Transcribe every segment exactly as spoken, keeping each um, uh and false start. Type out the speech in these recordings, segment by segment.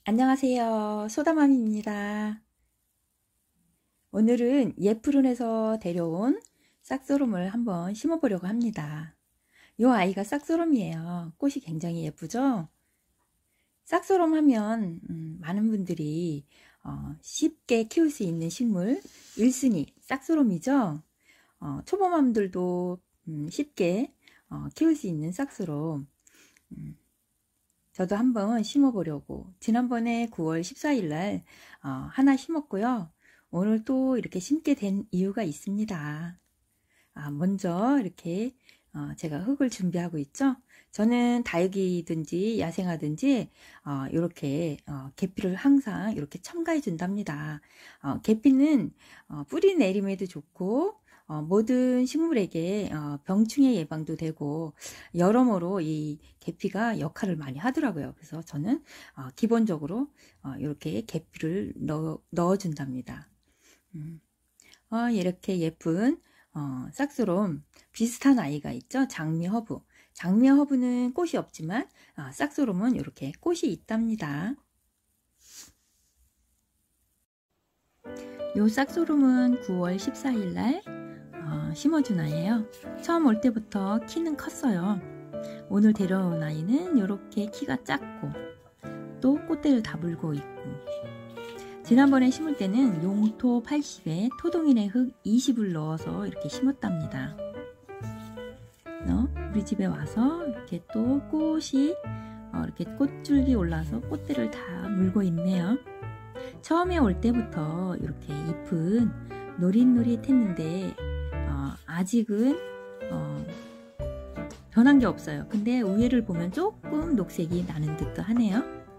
안녕하세요. 소다맘입니다. 오늘은 예푸른에서 데려온 싹소롬을 한번 심어보려고 합니다. 이 아이가 싹소롬이에요. 꽃이 굉장히 예쁘죠? 싹소롬 하면 음, 많은 분들이 어, 쉽게 키울 수 있는 식물 일 순위 싹소롬이죠? 어, 초보맘들도 음, 쉽게 어, 키울 수 있는 싹소롬. 음, 저도 한번 심어보려고 지난번에 구월 십사일 날 어, 하나 심었고요. 오늘 또 이렇게 심게 된 이유가 있습니다. 아, 먼저 이렇게 어, 제가 흙을 준비하고 있죠. 저는 다육이든지 야생화든지 어, 이렇게 어, 계피를 항상 이렇게 첨가해 준답니다. 어, 계피는 어, 뿌리 내림에도 좋고 어, 모든 식물에게 어, 병충해 예방도 되고 여러모로 이 계피가 역할을 많이 하더라고요. 그래서 저는 어, 기본적으로 어, 이렇게 계피를 넣어, 넣어준답니다. 음. 어, 이렇게 예쁜 어, 싹소롬 비슷한 아이가 있죠. 장미허브. 장미허브는 꽃이 없지만 어, 싹소롬은 이렇게 꽃이 있답니다. 요 싹소롬은 구월 십사일 날 어, 심어준 아이예요. 처음 올 때부터 키는 컸어요. 오늘 데려온 아이는 이렇게 키가 작고 또 꽃대를 다 물고 있고, 지난번에 심을 때는 용토 팔십에 토동인의 흙 이십을 넣어서 이렇게 심었답니다. 어, 우리 집에 와서 이렇게 또 꽃이 어, 이렇게 꽃줄기 올라서 꽃대를 다 물고 있네요. 처음에 올 때부터 이렇게 잎은 노릿노릿했는데 어, 아직은 어, 변한 게 없어요. 근데 위에를 보면 조금 녹색이 나는 듯도 하네요.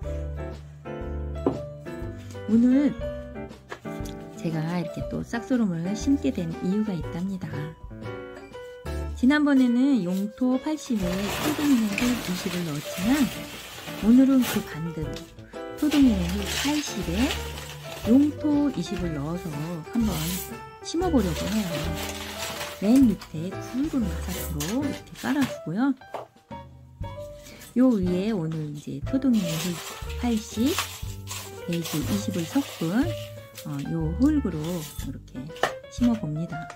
오늘 제가 이렇게 또 싹소롬을 심게 된 이유가 있답니다. 지난번에는 용토 팔십에 토동인의 흙 이십을 넣었지만 오늘은 그 반대로 토동인의 흙 팔십에 용토 이십을 넣어서 한번 심어보려고 해요. 맨 밑에 굵은 마사토로 이렇게 깔아주고요. 요 위에 오늘 이제 토동인의 흙 팔십, 베이지 이십을 섞은 어, 요 흙으로 이렇게 심어봅니다.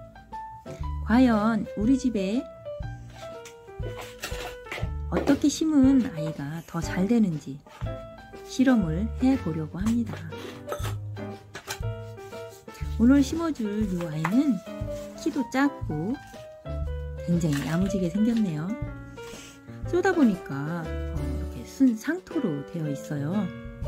과연 우리 집에 어떻게 심은 아이가 더 잘 되는지 실험을 해보려고 합니다. 오늘 심어줄 이 아이는 키도 작고 굉장히 야무지게 생겼네요. 쏘다 보니까 어, 이렇게 순 상토로 되어 있어요.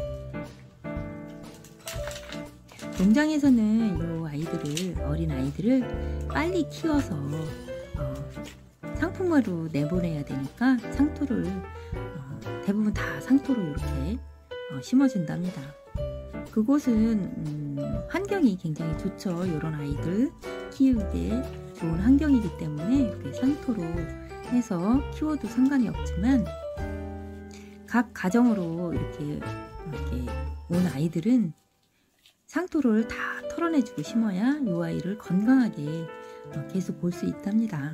농장에서는 이 아이들을, 어린 아이들을 빨리 키워서 어, 상품으로 내보내야 되니까 상토를 어, 대부분 다 상토로 이렇게 어, 심어준답니다. 그곳은 음, 환경이 굉장히 좋죠. 이런 아이들 키우기에 좋은 환경이기 때문에 이렇게 상토로 해서 키워도 상관이 없지만, 각 가정으로 이렇게 이렇게 온 아이들은 상토를 다 털어내주고 심어야 이 아이를 건강하게 계속 볼 수 있답니다.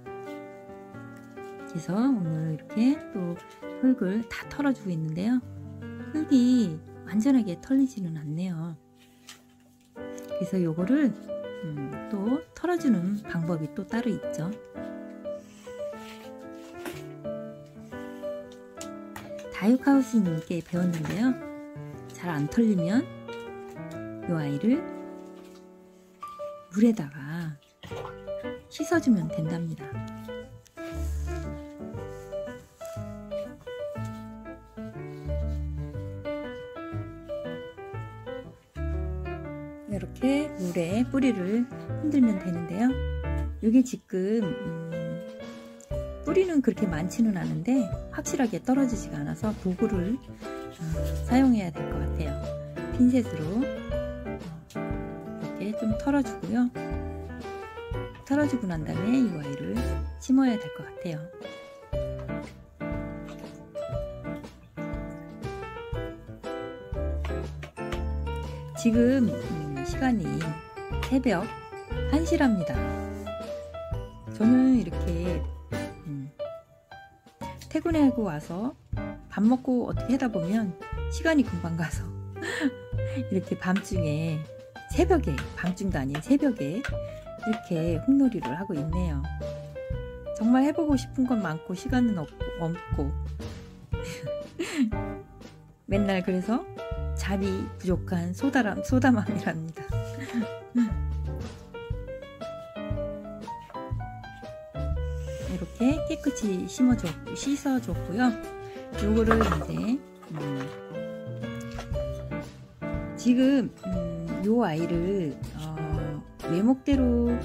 그래서 오늘 이렇게 또 흙을 다 털어주고 있는데요. 흙이 완전하게 털리지는 않네요. 그래서 요거를 음, 또 털어주는 방법이 또 따로 있죠. 다육하우스님께 배웠는데요. 잘 안 털리면 이 아이를 물에다가 씻어주면 된답니다. 이렇게 물에 뿌리를 흔들면 되는데요. 이게 지금 음, 뿌리는 그렇게 많지는 않은데 확실하게 떨어지지가 않아서 도구를 어, 사용해야 될 것 같아요. 핀셋으로 이렇게 좀 털어주고요. 털어주고 난 다음에 이 아이를 심어야 될 것 같아요. 지금 음, 시간이 새벽 한 시랍니다. 저는 이렇게 음, 퇴근하고 와서 밥 먹고 어떻게 하다 보면 시간이 금방 가서 이렇게 밤중에, 새벽에, 밤중도 아닌 새벽에 이렇게 흙놀이를 하고 있네요. 정말 해보고 싶은 건 많고 시간은 없고, 없고 맨날 그래서 잠이 부족한 소다람, 소다맘이랍니다. 이렇게 깨끗이 심어줬, 씻어줬고요. 요거를 이제 음, 지금 음, 요 아이를 어, 외목대로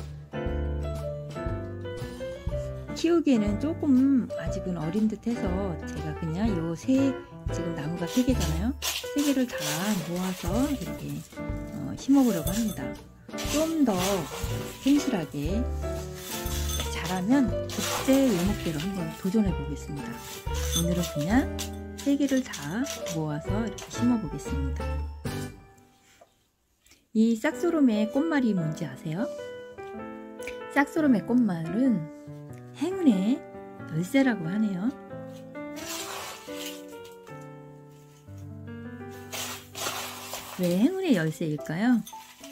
키우기에는 조금 아직은 어린 듯해서 제가 그냥 요 세, 지금 나무가 세 개잖아요. 세 개를 다 모아서 이렇게 어, 심어보려고 합니다. 좀 더 성실하게 잘하면 그때 외목대로 한번 도전해 보겠습니다. 오늘은 그냥 세 개를 다 모아서 이렇게 심어 보겠습니다. 이 싹소롬의 꽃말이 뭔지 아세요? 싹소롬의 꽃말은 행운의 열쇠라고 하네요. 왜 행운의 열쇠일까요?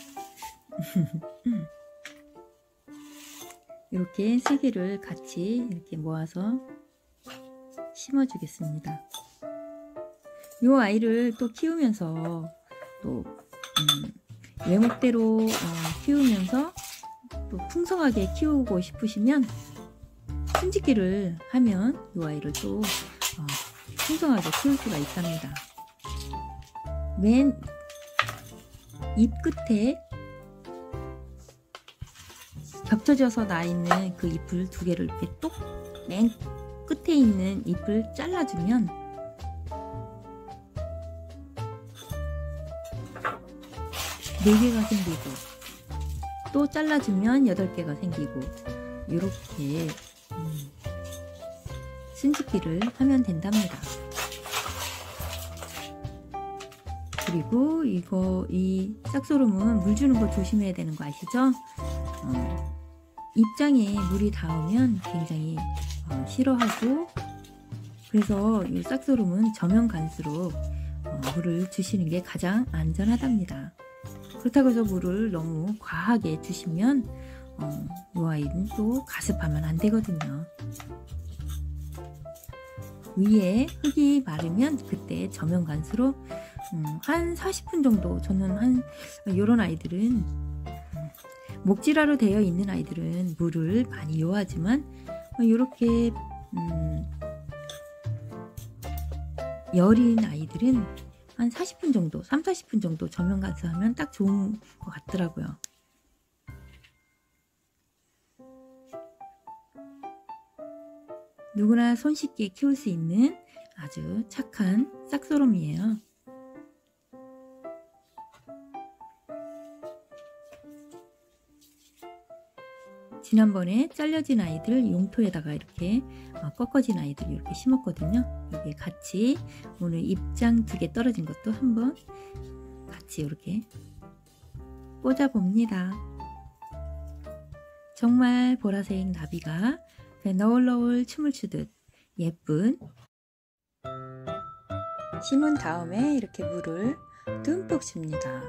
이렇게 세 개를 같이 이렇게 모아서 심어 주겠습니다. 이 아이를 또 키우면서 또 음, 외목대로 어, 키우면서 또 풍성하게 키우고 싶으시면 숨짓기를 하면 이 아이를 또 어, 풍성하게 키울 수가 있답니다. 맨 잎 끝에 겹쳐져서 나 있는 그 잎을 두 개를 이렇게 똑 맨 끝에 있는 잎을 잘라주면 네 개가 생기고, 또 잘라주면 여덟 개가 생기고, 이렇게 음, 순짓기를 하면 된답니다. 그리고 이거 이 싹소롬은 물 주는 거 조심해야 되는 거 아시죠? 어, 입장에 물이 닿으면 굉장히 어, 싫어하고, 그래서 이 싹소롬은 저면간수로 어, 물을 주시는 게 가장 안전하답니다. 그렇다고 해서 물을 너무 과하게 주시면 어, 이 아이는 또 가습하면 안 되거든요. 위에 흙이 마르면 그때 저면간수로 음, 한 사십 분 정도, 저는 한 요런 아이들은 음, 목질화로 되어 있는 아이들은 물을 많이 요하지만 이렇게 음, 여린 아이들은 한 사십 분 정도, 삼, 사십 분 정도 저면간수하면 딱 좋은 것 같더라고요. 누구나 손쉽게 키울 수 있는 아주 착한 싹소롬이에요. 지난번에 잘려진 아이들 용토에다가 이렇게 꺾어진 아이들 이렇게 심었거든요. 여기에 같이 오늘 잎장 두 개 떨어진 것도 한번 같이 이렇게 꽂아 봅니다. 정말 보라색 나비가 너울너울 춤을 추듯 예쁜, 심은 다음에 이렇게 물을 듬뿍 줍니다.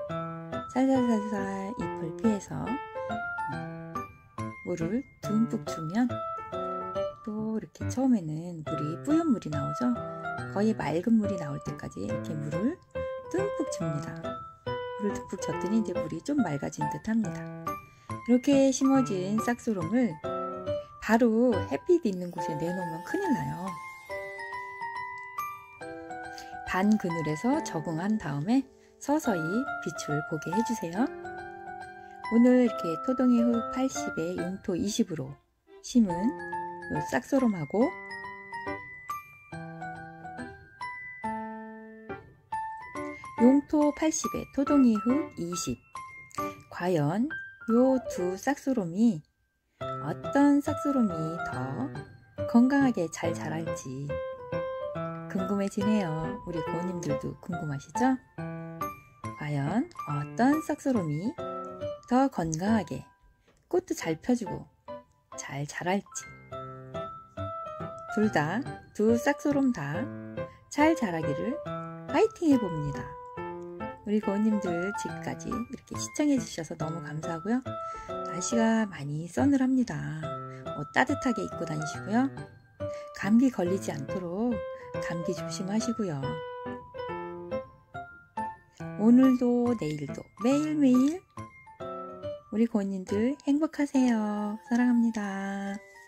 살살살살 잎을 피해서 물을 듬뿍 주면 또 이렇게 처음에는 물이 뿌연 물이 나오죠. 거의 맑은 물이 나올 때까지 이렇게 물을 듬뿍 줍니다. 물을 듬뿍 줬더니 이제 물이 좀 맑아진 듯 합니다. 이렇게 심어진 싹소롬을 바로 햇빛 있는 곳에 내놓으면 큰일 나요. 반 그늘에서 적응한 다음에 서서히 빛을 보게 해주세요. 오늘 이렇게 토동이 흙 팔십에 용토 이십으로 심은 요 싹소롬하고 용토 팔십에 토동이 흙 이십, 과연 요 두 싹소롬이 어떤 싹소롬이 더 건강하게 잘 자랄지 궁금해지네요. 우리 고모님들도 궁금하시죠? 과연 어떤 싹소롬이 더 건강하게 꽃도 잘 펴주고 잘 자랄지, 둘 다, 두 싹소롬 다 잘 자라기를 파이팅 해봅니다. 우리 고은님들 지금까지 이렇게 시청해 주셔서 너무 감사하고요. 날씨가 많이 서늘합니다. 옷 따뜻하게 입고 다니시고요. 감기 걸리지 않도록 감기 조심하시고요. 오늘도 내일도 매일매일 우리 고은님들 행복하세요. 사랑합니다.